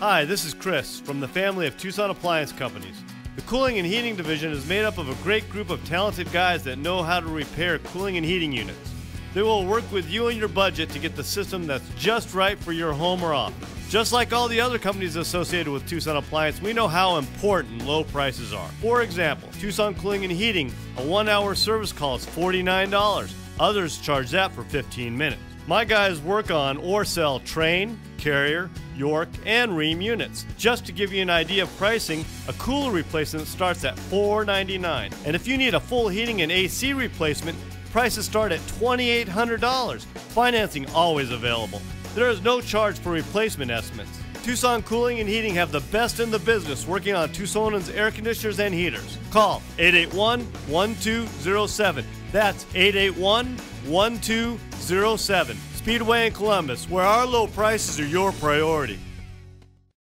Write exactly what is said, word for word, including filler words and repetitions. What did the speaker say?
Hi, this is Chris from the family of Tucson Appliance Companies. The Cooling and Heating Division is made up of a great group of talented guys that know how to repair cooling and heating units. They will work with you and your budget to get the system that's just right for your home or office. Just like all the other companies associated with Tucson Appliance, we know how important low prices are. For example, Tucson Cooling and Heating, a one-hour service call is forty-nine dollars. Others charge that for fifteen minutes. My guys work on or sell Trane, Carrier, York, and Rheem units. Just to give you an idea of pricing, a cooler replacement starts at four ninety-nine. And if you need a full heating and A C replacement, prices start at twenty-eight hundred dollars. Financing always available. There is no charge for replacement estimates. Tucson Cooling and Heating have the best in the business working on Tucsonans air conditioners and heaters. Call eight eight one, one two zero seven. That's eight eight one, one two zero seven. Speedway in Columbus, where our low prices are your priority.